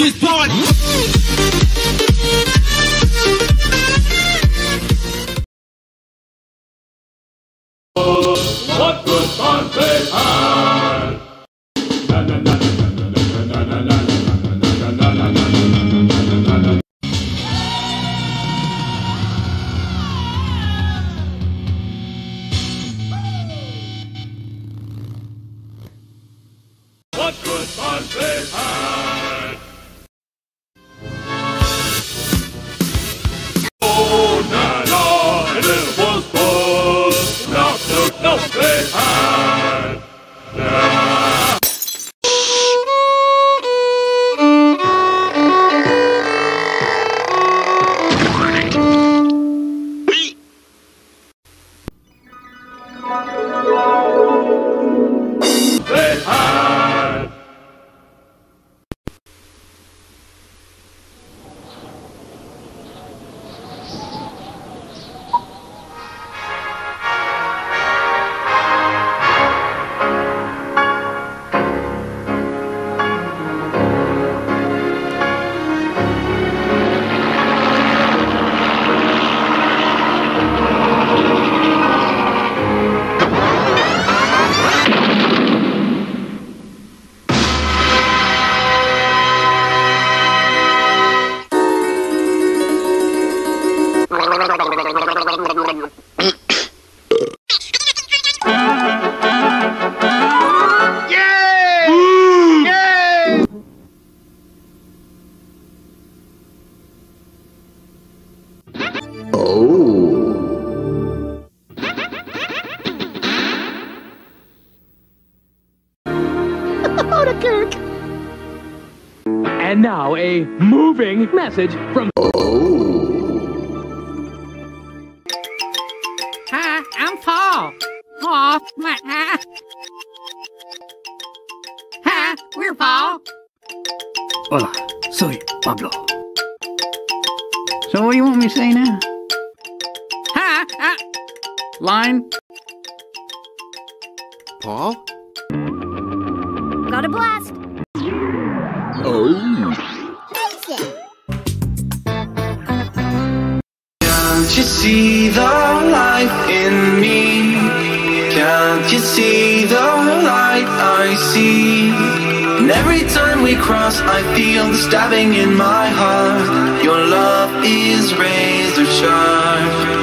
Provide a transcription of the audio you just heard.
this party. What good fun they had! Na na na na na na na na na na na na na na. What good fun they had! Oh na na, and it was Puss. No, they had. Yeah. They had. And now a moving message from... Hi, I'm Paul. Aw, Hi, we're Paul. Hola, soy Pablo. So what do you want me to say now? Hi, Line? Paul? Got a blast. Can't you see the light in me? Can't you see the light I see? And every time we cross I feel the stabbing in my heart. Your love is razor sharp.